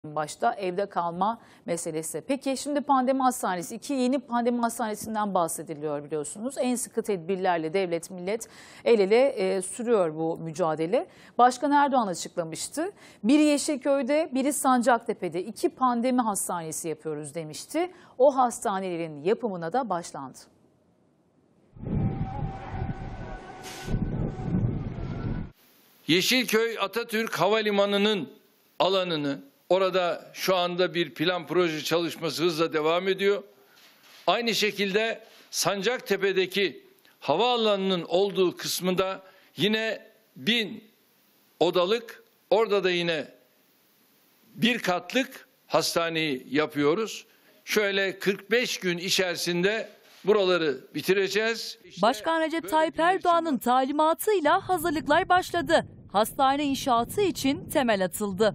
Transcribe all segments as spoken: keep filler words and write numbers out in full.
Başta evde kalma meselesi. Peki şimdi pandemi hastanesi, iki yeni pandemi hastanesinden bahsediliyor biliyorsunuz. En sıkı tedbirlerle devlet millet el ele e, sürüyor bu mücadele. Başkan Erdoğan açıklamıştı. Biri Yeşilköy'de, biri Sancaktepe'de iki pandemi hastanesi yapıyoruz demişti. O hastanelerin yapımına da başlandı. Yeşilköy Atatürk Havalimanı'nın alanını, orada şu anda bir plan proje çalışması hızla devam ediyor. Aynı şekilde Sancaktepe'deki havaalanının olduğu kısmında yine bin odalık, orada da yine bir katlık hastaneyi yapıyoruz. Şöyle kırk beş gün içerisinde buraları bitireceğiz. İşte Başkan Recep Tayyip Erdoğan'ın talimatıyla hazırlıklar başladı. Hastane inşaatı için temel atıldı.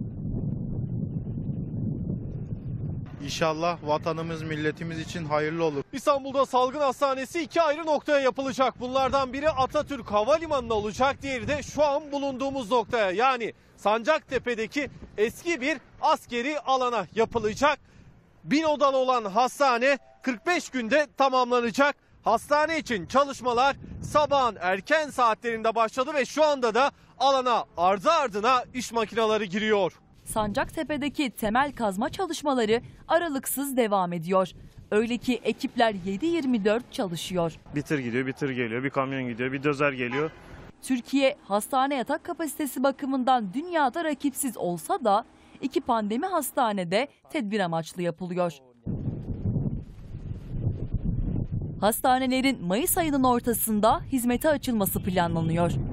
İnşallah vatanımız, milletimiz için hayırlı olur. İstanbul'da salgın hastanesi iki ayrı noktaya yapılacak. Bunlardan biri Atatürk Havalimanı'na olacak, diğeri de şu an bulunduğumuz noktaya, yani Sancaktepe'deki eski bir askeri alana yapılacak. Bin odalı olan hastane kırk beş günde tamamlanacak. Hastane için çalışmalar sabahın erken saatlerinde başladı ve şu anda da alana ardı ardına iş makineleri giriyor. Sancaktepe'deki temel kazma çalışmaları aralıksız devam ediyor. Öyle ki ekipler yedi yirmi dört çalışıyor. Bir tır gidiyor, bir tır geliyor, bir kamyon gidiyor, bir dozer geliyor. Türkiye hastane yatak kapasitesi bakımından dünyada rakipsiz olsa da iki pandemi hastanede tedbir amaçlı yapılıyor. Hastanelerin Mayıs ayının ortasında hizmete açılması planlanıyor.